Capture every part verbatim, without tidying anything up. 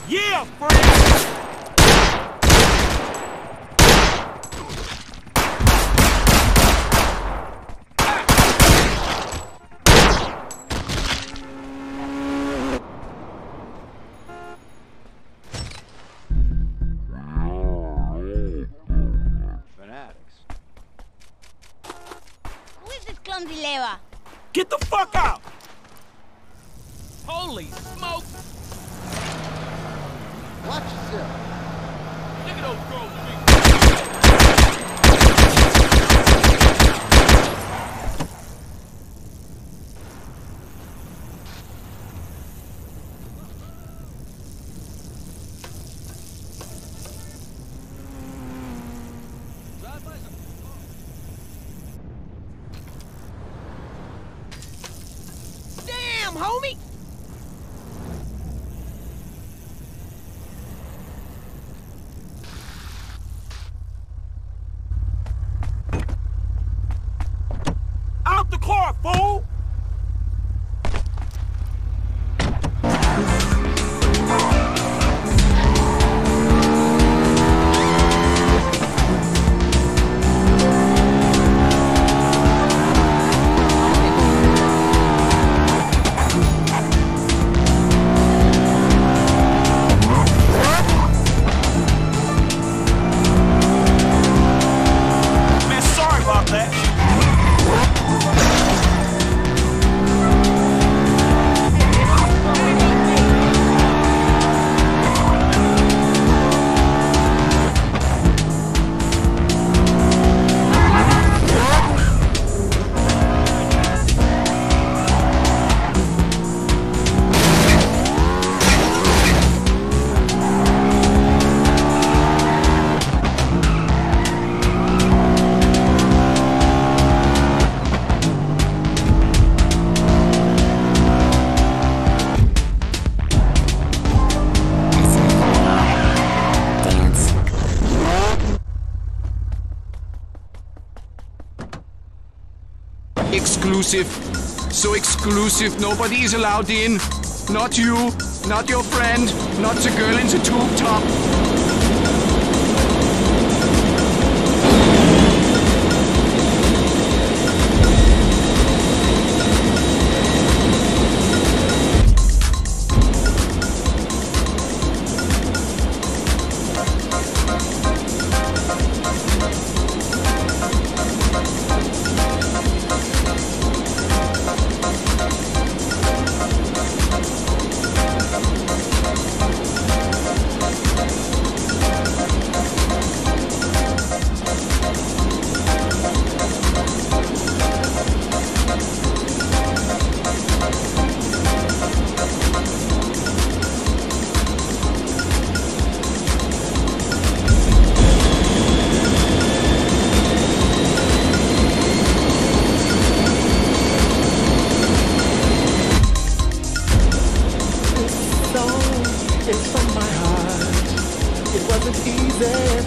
Yeah, friend! Get the fuck out! Holy smoke! Watch yourself. Look at those girls feet. Damn, homie! Out the car, fool! Man, sorry about that. Exclusive. So exclusive, nobody is allowed in. Not you, not your friend, not the girl in the tube top. It's from my heart. It wasn't easy.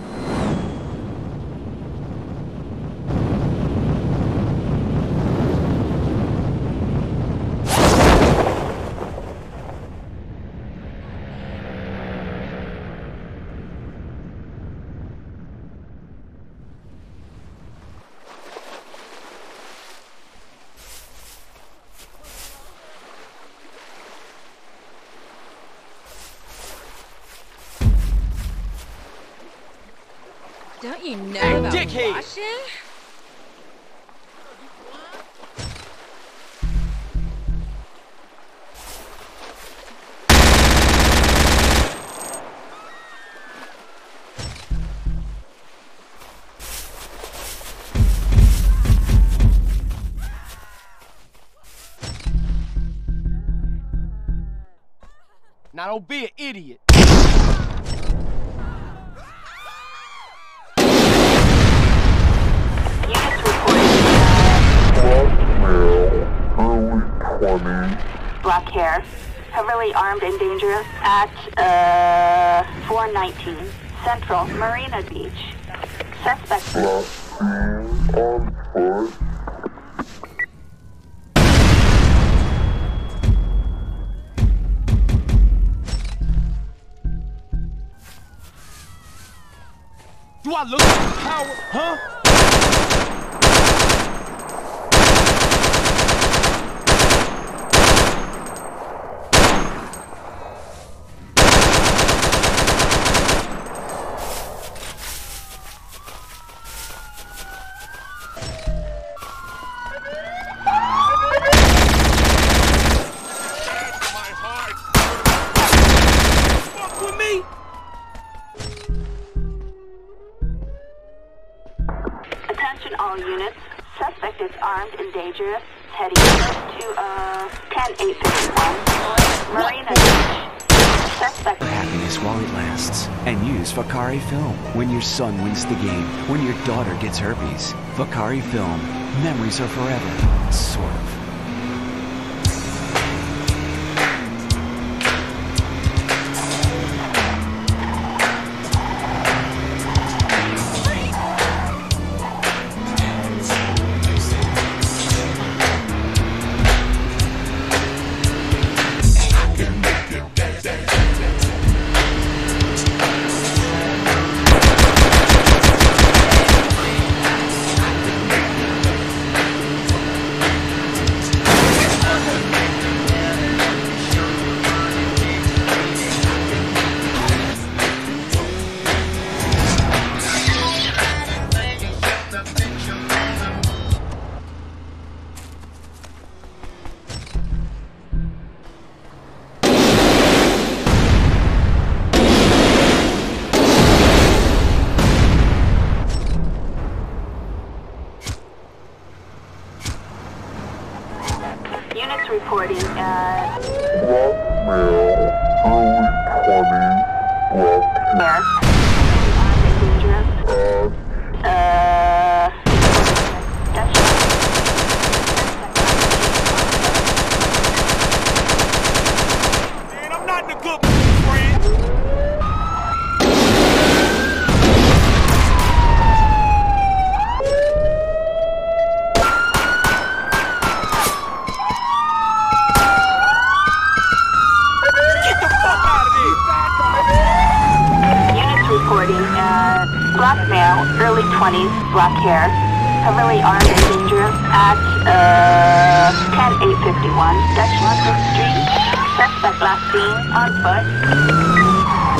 Don't you know Hey, about dickhead. washing? Now don't be an idiot. Black hair, heavily armed and dangerous at uh, four nineteen Central Marina Beach. Suspect. on foot. Do I look like a coward, huh? Attention all units. Suspect is armed and dangerous. Heading to uh ten eight fifty-one Marina Beach. Suspect. Happiness while it lasts. And use Vakari Film when your son wins the game, when your daughter gets herpes. Vakari Film. Memories are forever. Sort of. Units reporting at Blackmail, early twenties, where? Armed and dangerous. Uh, that's Man, I'm not in a good mood, friend. reporting at Blackmail, early twenties, black hair, heavily armed and dangerous at uh, ten eight fifty-one Dutch Market Street. Suspect last seen on foot.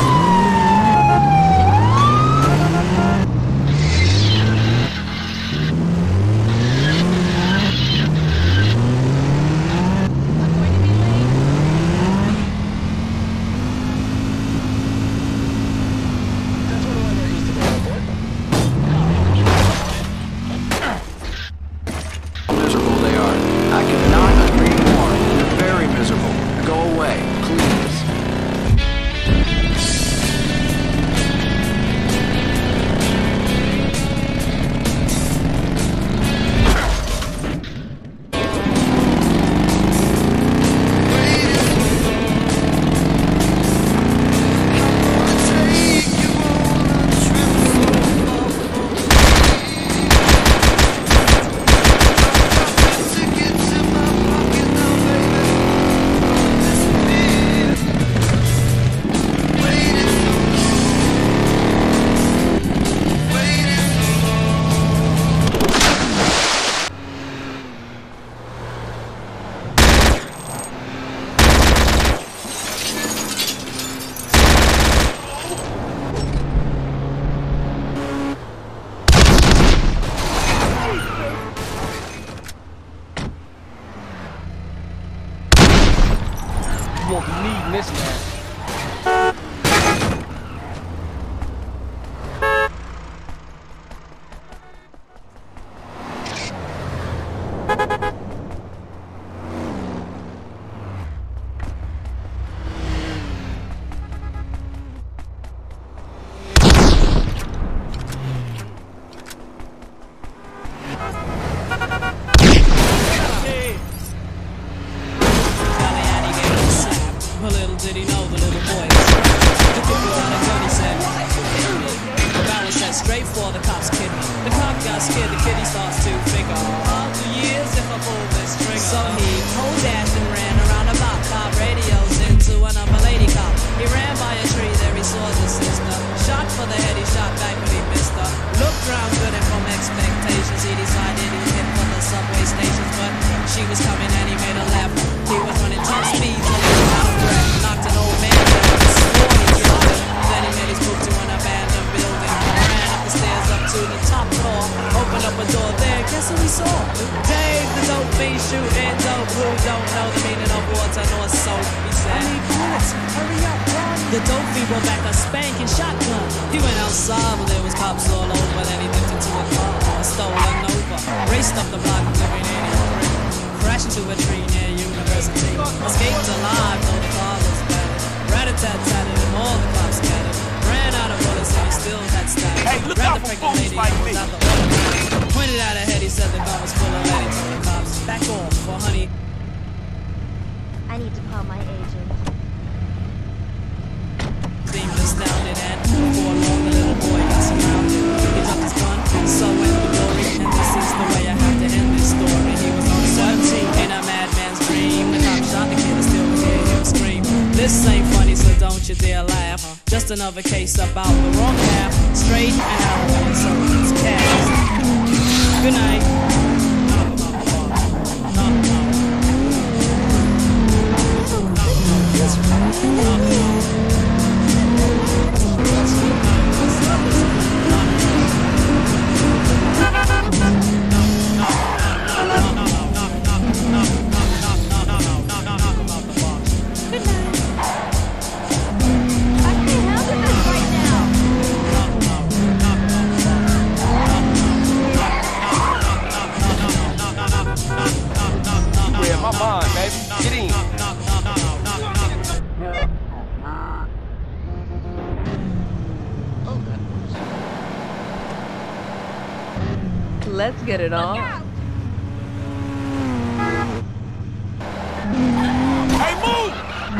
You won't be needing this, man. Did he know the little boy was the kid without a gun, he said, the barrel said straight for the cop's kid. The cop got scared, the kitty starts to figure, all two years if I pull this trigger. So he pulled dash and ran around the block, five radios into another lady cop. He ran by a tree, there he saw the sister. Shot for the head, he shot back, but he missed her. she was coming and he made her laugh. He was running top speeds, looking out of breath. Knocked an old man down, swore he killed him. Then he made his move to an abandoned building. Ran up the stairs up to the top floor. Opened up a door there, guess who he saw? Dave, the dope fiend shooting dope. Who don't know the meaning of water nor soap, he said. I need bullets, hurry up, run. The dope fiend brought back a spanking shotgun. He went outside, but there was cops all over. Then he dipped into a car, stolen over. Raced up the block, living in a brick. Crashed into a tree near University. Escaped alive, though the car was battered. Rat-a-tat-tatted him, all the cops scattered. Ran out of bullets and he still had static. Hey, look Ran out the for pregnant fools lady like and me. was out the automatic. Pointed out ahead, he said the gun was full of lead. He told the cops, back off, for honey. I need to call my agent. Seemed astounded, and before long the little boy got surrounded. He dropped his gun, so went the glory. And this is the way I have to end this story. He was on seventeen in a madman's dream. The cop shot the kid and still hear him scream. This ain't funny, so don't you dare laugh. Just another case about the wrong path. Straight and narrow and someone's cast. Good night. My mind, baby. Get in. Let's get it on. Hey, move!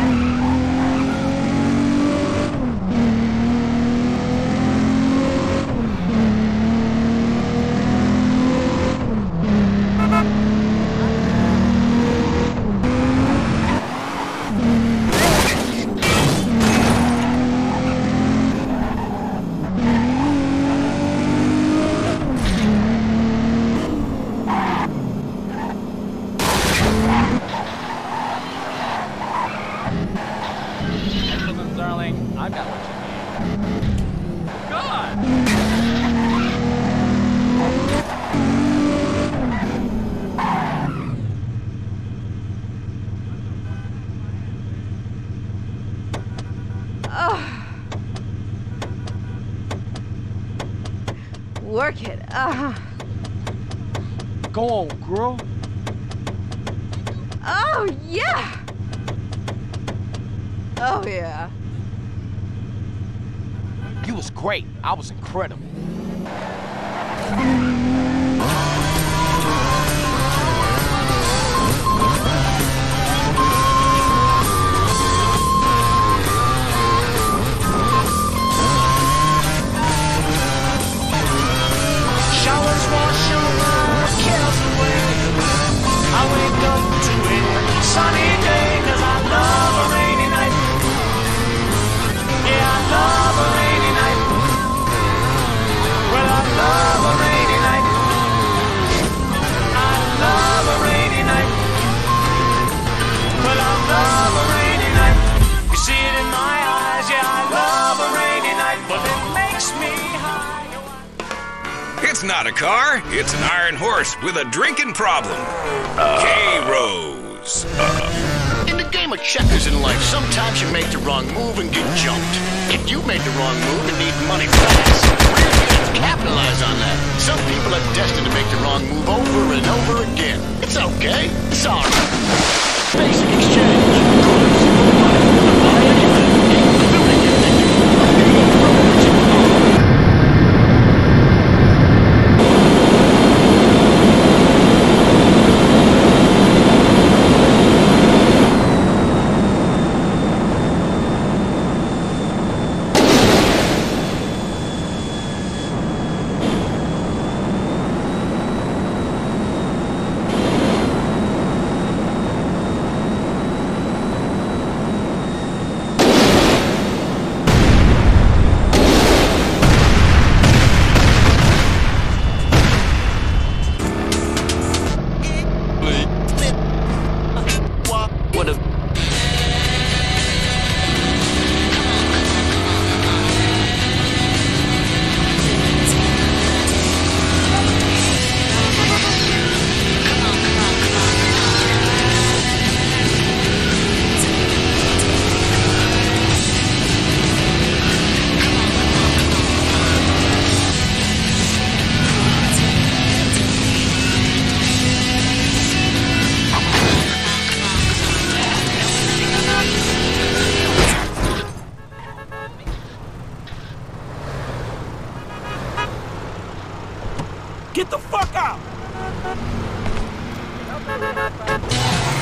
I got what you need. God! Work it. Uh. Go on, girl. Oh, yeah. Oh, yeah. You was great. I was incredible. Showers wash over, cares away. I wake up to a sunny day, 'cause I love a rainy night. Yeah, I love a rainy night. Well, I love a rainy night. I love a rainy night. Well, I love a rainy night. You see it in my eyes, yeah, I love a rainy night. But it makes me high. It's not a car, it's an iron horse with a drinking problem. Uh, K-Rose. Uh. In the game of checkers in life, sometimes you make the wrong move and get jumped. If you make the wrong move and need money fast, really good, capitalize on that. Some people are destined to make the wrong move over and over again. It's okay. It's all right. Basic exchange.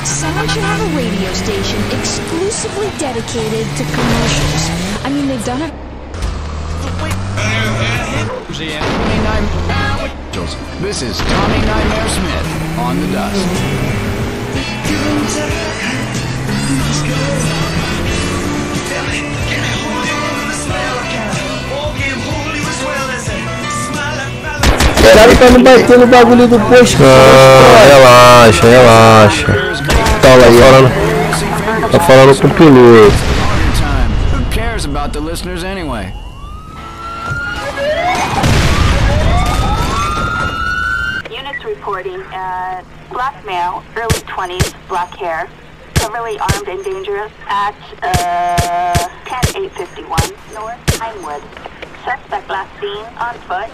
Someone should have a radio station exclusively dedicated to commercials. I mean, they've done it. This is Tommy Nightmare Smith on the dust. Caralho, tá me batendo o bagulho do posto. Ah, relaxa, relaxa. Fala aí, falando, tá falando com o piloto. Who cares about the listeners anyway? Units reporting, uh, black male, early twenties, black hair, heavily armed and dangerous at, uh, ten eight fifty-one North Pinewood. Suspect last seen on foot.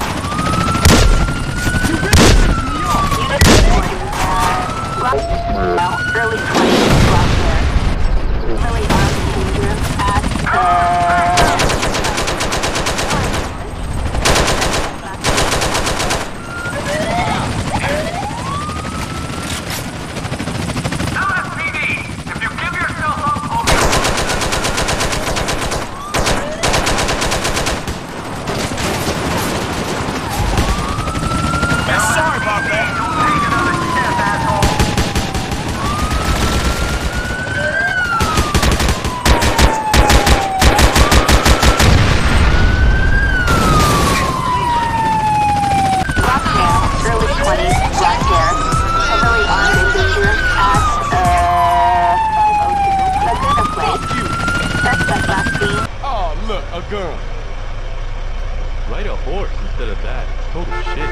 Black early twenties, black hair. Really armed and dangerous at, uh... A girl. Ride a horse instead of that. It's total shit.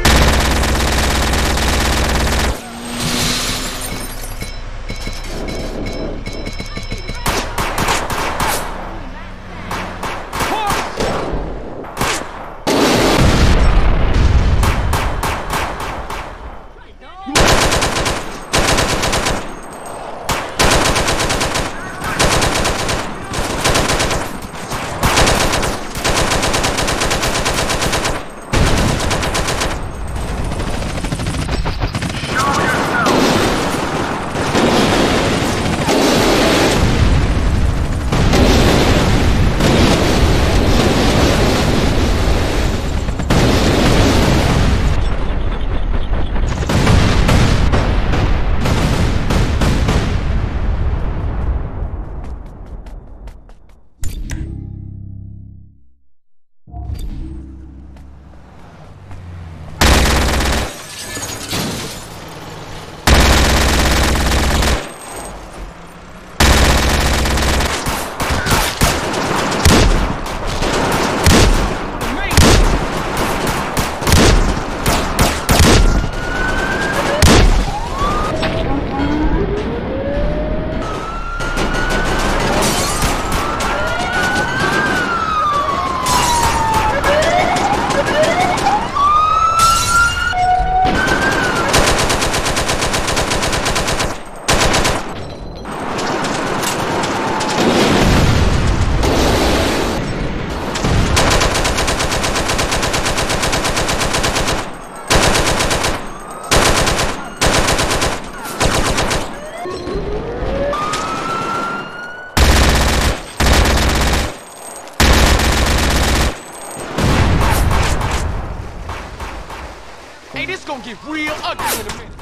Hey, this gonna get real ugly in a minute.